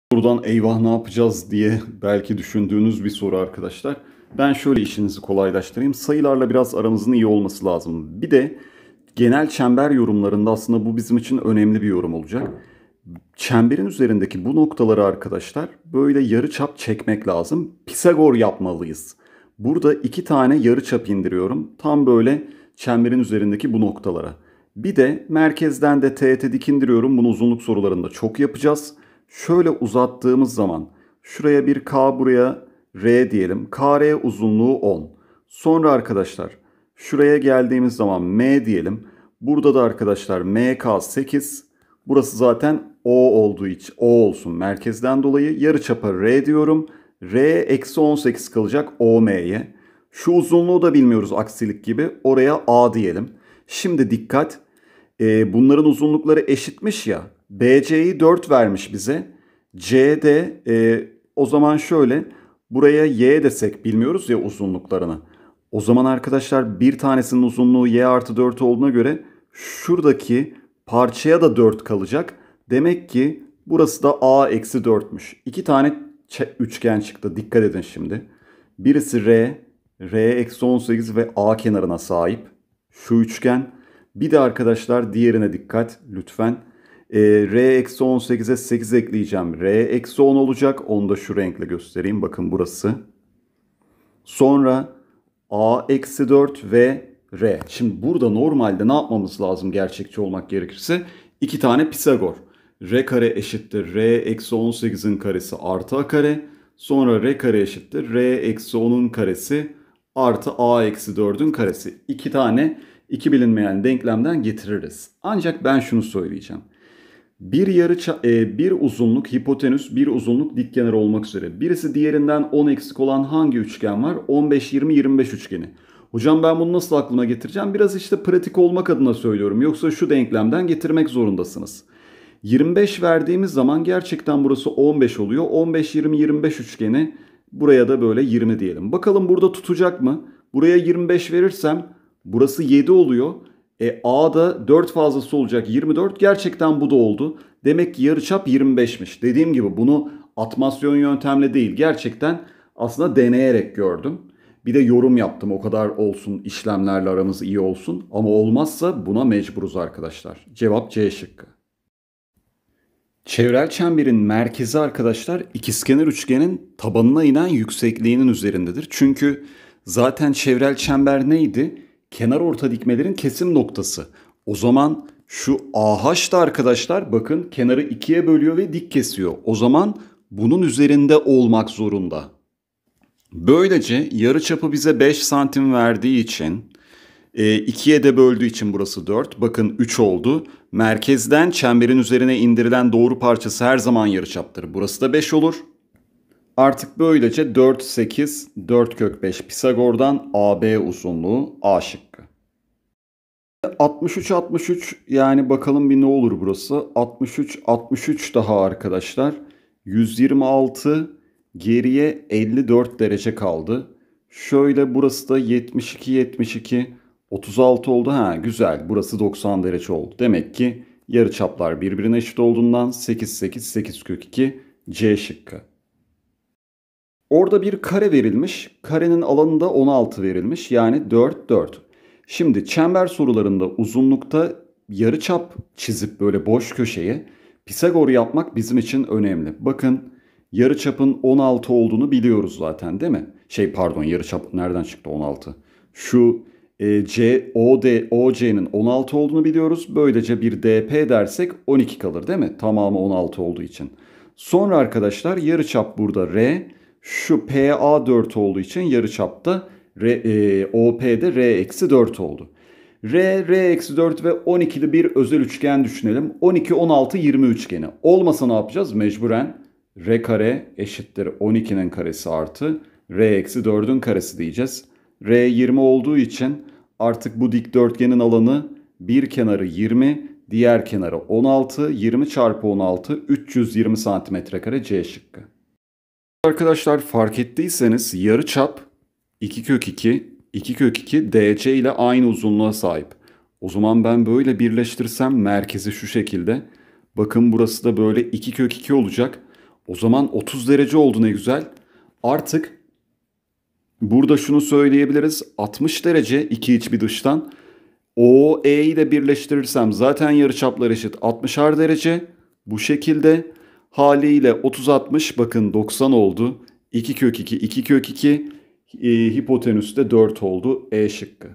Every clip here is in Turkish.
Buradan eyvah ne yapacağız diye belki düşündüğünüz bir soru arkadaşlar. Ben şöyle işinizi kolaylaştırayım. Sayılarla biraz aramızın iyi olması lazım. Bir de genel çember yorumlarında aslında bu bizim için önemli bir yorum olacak. Çemberin üzerindeki bu noktaları arkadaşlar böyle yarıçap çekmek lazım. Pisagor yapmalıyız. Burada 2 tane yarıçap indiriyorum. Tam böyle çemberin üzerindeki bu noktalara. Bir de merkezden de teğete dik indiriyorum. Bunu uzunluk sorularında çok yapacağız. Şöyle uzattığımız zaman şuraya bir K, buraya R diyelim. KR uzunluğu 10. Sonra arkadaşlar şuraya geldiğimiz zaman M diyelim. Burada da arkadaşlar MK 8. Burası zaten O olduğu için O olsun merkezden dolayı. Yarıçapa R diyorum. R eksi 18 kalacak OM'ye. Şu uzunluğu da bilmiyoruz aksilik gibi. Oraya A diyelim. Şimdi dikkat. Bunların uzunlukları eşitmiş ya. BC'yi 4 vermiş bize. CD o zaman şöyle. Buraya Y desek bilmiyoruz ya uzunluklarını. O zaman arkadaşlar bir tanesinin uzunluğu Y artı 4 olduğuna göre şuradaki parçaya da 4 kalacak. Demek ki burası da A eksi 4'müş. 2 tane üçgen çıktı. Dikkat edin şimdi. Birisi R eksi 18 ve A kenarına sahip. Şu üçgen. Bir de arkadaşlar diğerine dikkat lütfen. R eksi 18'e 8 ekleyeceğim. R eksi 10 olacak. Onu da şu renkle göstereyim. Bakın burası. Sonra A eksi 4 ve R. Şimdi burada normalde ne yapmamız lazım gerçekçi olmak gerekirse? 2 tane Pisagor. R kare eşittir R eksi 18'in karesi artı A kare. Sonra R kare eşittir R eksi 10'un karesi artı A eksi 4'ün karesi. 2 tane iki bilinmeyen denklemden getiririz. Ancak ben şunu söyleyeceğim. Bir uzunluk hipotenüs, bir uzunluk dikkenar olmak üzere. Birisi diğerinden 10 eksik olan hangi üçgen var? 15, 20, 25 üçgeni. Hocam ben bunu nasıl aklıma getireceğim? Biraz işte pratik olmak adına söylüyorum. Yoksa şu denklemden getirmek zorundasınız. 25 verdiğimiz zaman gerçekten burası 15 oluyor. 15, 20, 25 üçgeni. Buraya da böyle 20 diyelim. Bakalım burada tutacak mı? Buraya 25 verirsem burası 7 oluyor. A'da 4 fazlası olacak 24. Gerçekten bu da oldu. Demek ki yarıçap 25'miş. Dediğim gibi bunu atmasyon yöntemle değil gerçekten aslında deneyerek gördüm. Bir de yorum yaptım o kadar olsun işlemlerle aramız iyi olsun. Ama olmazsa buna mecburuz arkadaşlar. Cevap C şıkkı. Çevrel çemberin merkezi arkadaşlar ikizkenar üçgenin tabanına inen yüksekliğinin üzerindedir. Çünkü zaten çevrel çember neydi? Kenar orta dikmelerin kesim noktası. O zaman şu AH da arkadaşlar bakın kenarı ikiye bölüyor ve dik kesiyor. O zaman bunun üzerinde olmak zorunda. Böylece yarıçapı bize 5 santim verdiği için 2'ye de böldüğü için burası 4. Bakın 3 oldu. Merkezden çemberin üzerine indirilen doğru parçası her zaman yarıçaptır. Burası da 5 olur. Artık böylece 4, 8, 4 kök 5 Pisagor'dan AB uzunluğu A şıkkı. 63, 63 yani bakalım bir ne olur burası. 63, 63 daha arkadaşlar. 126 geriye 54 derece kaldı. Şöyle burası da 72, 72, 36 oldu. Ha güzel burası 90 derece oldu. Demek ki yarıçaplar birbirine eşit olduğundan 8, 8, 8 kök 2 C şıkkı. Orada bir kare verilmiş. Karenin alanında 16 verilmiş. Yani 4, 4. Şimdi çember sorularında uzunlukta yarıçap çizip böyle boş köşeye Pisagor yapmak bizim için önemli. Bakın yarıçapın 16 olduğunu biliyoruz zaten değil mi? Yarıçap nereden çıktı 16? Şu OC'nin 16 olduğunu biliyoruz. Böylece bir DP dersek 12 kalır değil mi? Tamamı 16 olduğu için. Sonra arkadaşlar yarıçap burada R. Şu PA 4 olduğu için yarıçapta OP'de R eksi 4 oldu. R eksi 4 ve 12'li bir özel üçgen düşünelim. 12, 16, 20 üçgeni. Olmasa ne yapacağız? Mecburen R kare eşittir 12'nin karesi artı R eksi 4'ün karesi diyeceğiz. R 20 olduğu için artık bu dikdörtgenin alanı bir kenarı 20, diğer kenarı 16, 20 çarpı 16, 320 santimetre kare C şıkkı. Arkadaşlar fark ettiyseniz yarıçap 2 kök 2, 2 kök 2 DC ile aynı uzunluğa sahip. O zaman ben böyle birleştirsem merkezi şu şekilde. Bakın burası da böyle 2 kök 2 olacak. O zaman 30 derece oldu, ne güzel. Artık burada şunu söyleyebiliriz. 60 derece iki iç bir dıştan. OE ile birleştirirsem zaten yarıçaplar eşit 60'ar derece. Bu şekilde haliyle 30-60 bakın 90 oldu. 2 kök 2, 2 kök 2. Hipotenüs de 4 oldu. E şıkkı.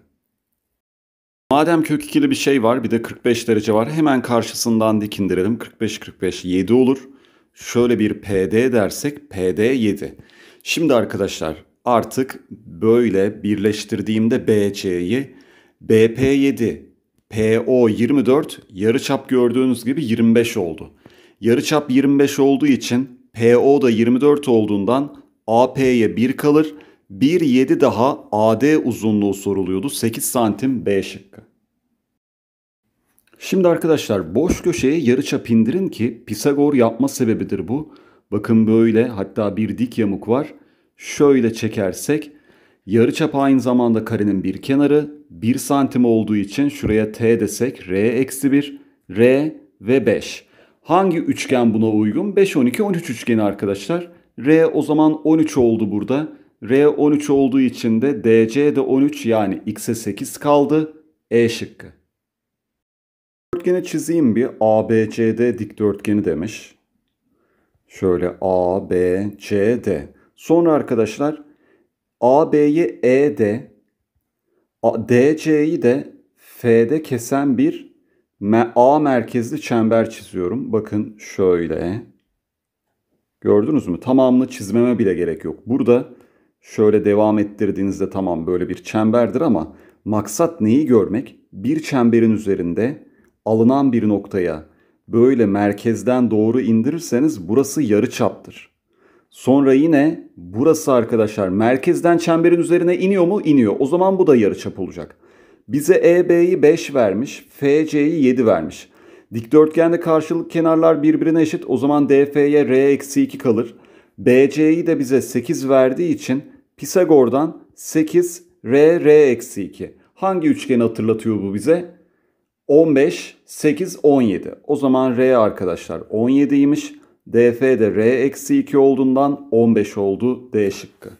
Madem kök 2'li bir şey var, bir de 45 derece var. Hemen karşısından dik indirelim. 45 7 olur. Şöyle bir PD dersek PD 7. Şimdi arkadaşlar artık böyle birleştirdiğimde BC'yi BP 7, PO 24, yarıçap gördüğünüz gibi 25 oldu. Yarıçap 25 olduğu için PO da 24 olduğundan AP'ye 1 kalır. 1,7 daha AD uzunluğu soruluyordu. 8 santim B şıkkı. Şimdi arkadaşlar boş köşeye yarıçap indirin ki Pisagor yapma sebebidir bu. Bakın böyle, hatta bir dik yamuk var. Şöyle çekersek yarıçap aynı zamanda karenin bir kenarı. 1 santim olduğu için şuraya T desek R-1, R ve 5. Hangi üçgen buna uygun? 5, 12, 13 üçgeni arkadaşlar. R o zaman 13 oldu burada. R 13 olduğu için de DC de 13, yani X'e 8 kaldı. E şıkkı. Dikdörtgeni çizeyim bir. ABCD dikdörtgeni demiş. Şöyle ABCD. Sonra arkadaşlar AB'yi E'de, DC'yi de F'de kesen bir A merkezli çember çiziyorum. Bakın şöyle. Gördünüz mü? Tamamını çizmeme bile gerek yok. Burada şöyle devam ettirdiğinizde tamam böyle bir çemberdir ama maksat neyi görmek? Bir çemberin üzerinde alınan bir noktaya böyle merkezden doğru indirirseniz burası yarıçaptır. Sonra yine burası arkadaşlar merkezden çemberin üzerine iniyor mu? İniyor. O zaman bu da yarıçap olacak. Bize EB'yi 5 vermiş, FC'yi 7 vermiş. Dikdörtgende karşılık kenarlar birbirine eşit. O zaman DF'ye R-2 kalır. BC'yi de bize 8 verdiği için Pisagor'dan 8 R-2. Hangi üçgeni hatırlatıyor bu bize? 15, 8, 17. O zaman R arkadaşlar 17'ymiş. DF de R-2 olduğundan 15 oldu. D şıkkı.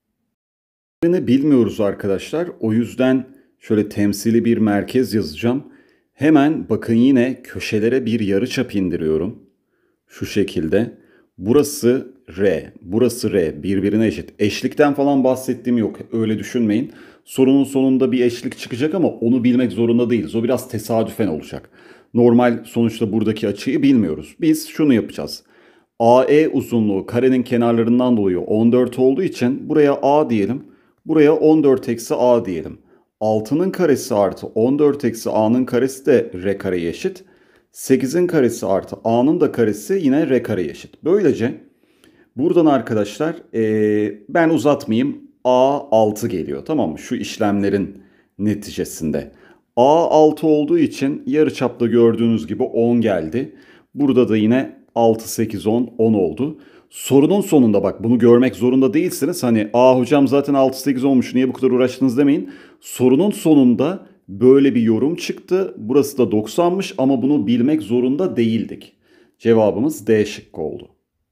Bilmiyoruz arkadaşlar. O yüzden şöyle temsili bir merkez yazacağım. Hemen bakın yine köşelere bir yarıçap indiriyorum. Şu şekilde. Burası R, burası R. Birbirine eşit. Eşlikten falan bahsettiğim yok. Öyle düşünmeyin. Sorunun sonunda bir eşlik çıkacak ama onu bilmek zorunda değiliz. O biraz tesadüfen olacak. Normal sonuçta buradaki açıyı bilmiyoruz. Biz şunu yapacağız. AE uzunluğu karenin kenarlarından dolayı 14 olduğu için buraya A diyelim. Buraya 14 eksi A diyelim. 6'nın karesi artı 14 eksi A'nın karesi de R kareye eşit. 8'in karesi artı A'nın da karesi yine R kareye eşit. Böylece buradan arkadaşlar ben uzatmayayım. A 6 geliyor, tamam mı? Şu işlemlerin neticesinde. A 6 olduğu için yarıçapta gördüğünüz gibi 10 geldi. Burada da yine 6, 8, 10, 10 oldu. Sorunun sonunda bak bunu görmek zorunda değilsiniz. Hani hocam zaten 6, 8 olmuş niye bu kadar uğraştınız demeyin. Sorunun sonunda böyle bir yorum çıktı. Burası da 90'mış ama bunu bilmek zorunda değildik. Cevabımız D şıkkı oldu.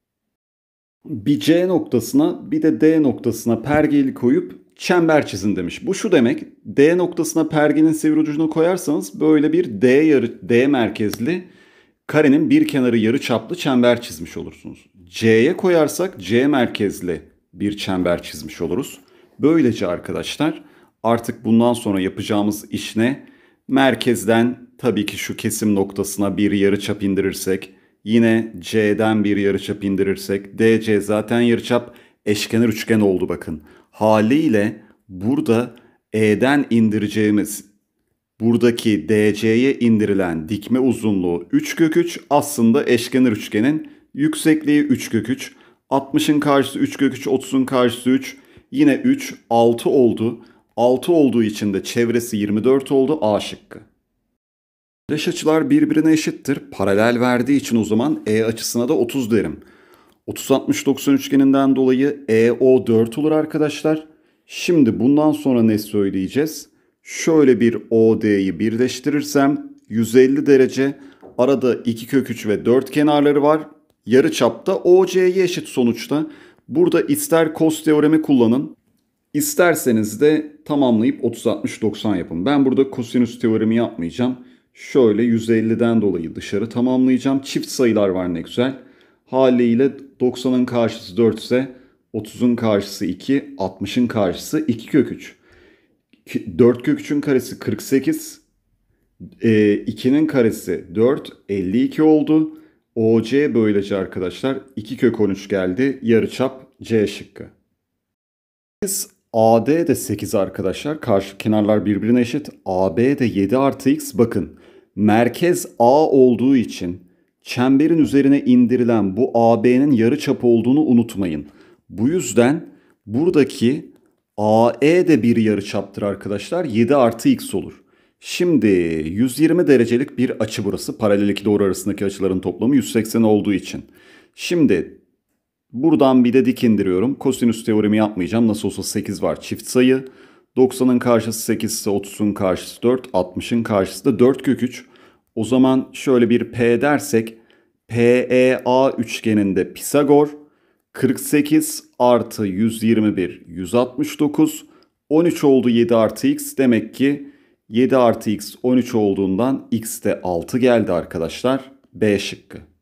Bir C noktasına bir de D noktasına pergeli koyup çember çizin demiş. Bu şu demek, D noktasına pergenin sivri ucunu koyarsanız böyle bir D merkezli karenin bir kenarı yarı çaplı çember çizmiş olursunuz. C'ye koyarsak C merkezli bir çember çizmiş oluruz. Böylece arkadaşlar artık bundan sonra yapacağımız iş ne? Merkezden tabii ki şu kesim noktasına bir yarıçap indirirsek, yine C'den bir yarıçap indirirsek, DC zaten yarıçap, eşkenar üçgen oldu bakın. Haliyle burada E'den indireceğimiz buradaki DC'ye indirilen dikme uzunluğu 3 kök 3 aslında eşkenar üçgenin yüksekliği 3 kök 3. 60'ın karşısı 3 kök 3, 30'un karşısı 3. Yine 3, 6 oldu. 6 olduğu için de çevresi 24 oldu. A şıkkı. Eş açılar birbirine eşittir. Paralel verdiği için o zaman E açısına da 30 derim. 30-60-90 üçgeninden dolayı EO 4 olur arkadaşlar. Şimdi bundan sonra ne söyleyeceğiz? Şöyle bir OD'yi birleştirirsem 150 derece, arada 2 kök 3 ve 4 kenarları var. yarıçapta OC'ye eşit sonuçta. Burada ister cos teoremi kullanın, isterseniz de tamamlayıp 30-60-90 yapın. Ben burada kosinüs teoremi yapmayacağım. Şöyle 150'den dolayı dışarı tamamlayacağım. Çift sayılar var ne güzel. Haliyle 90'ın karşısı 4 ise 30'un karşısı 2, 60'ın karşısı 2 kök 3. 4 kök 3'ün karesi 48. 2'nin karesi 4, 52 oldu. OC böylece arkadaşlar 2 kök 13 geldi. Yarıçap C şıkkı. AD de 8 arkadaşlar. Karşı kenarlar birbirine eşit. AB de 7 artı x. Bakın merkez A olduğu için çemberin üzerine indirilen bu AB'nin yarıçapı olduğunu unutmayın. Bu yüzden buradaki AE de bir yarıçaptır arkadaşlar. 7 artı x olur. Şimdi 120 derecelik bir açı burası. Paralel iki doğru arasındaki açıların toplamı 180 olduğu için. Şimdi buradan bir de dik indiriyorum. Kosinüs teoremi yapmayacağım. Nasıl olsa 8 var çift sayı. 90'ın karşısı 8 ise 30'un karşısı 4. 60'ın karşısı da 4 kök 3. O zaman şöyle bir P dersek. PEA üçgeninde Pisagor 48 artı 121 169. 13 oldu 7 artı x. Demek ki 7 artı x 13 olduğundan x de 6 geldi arkadaşlar. B şıkkı.